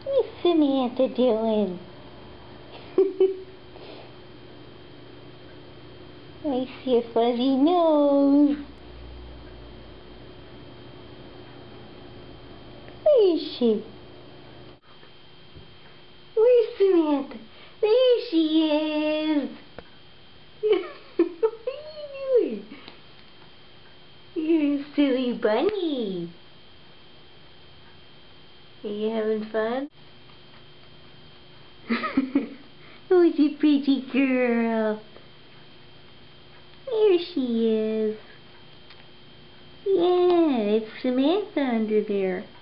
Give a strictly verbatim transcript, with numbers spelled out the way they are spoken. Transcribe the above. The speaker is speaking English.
What's Samantha doing? I see a fuzzy nose. Where is she? Where's Samantha? There she is. What are you doing? You're a silly bunny. Are you having fun? Who's a pretty girl? There she is. Yeah, it's Samantha under there.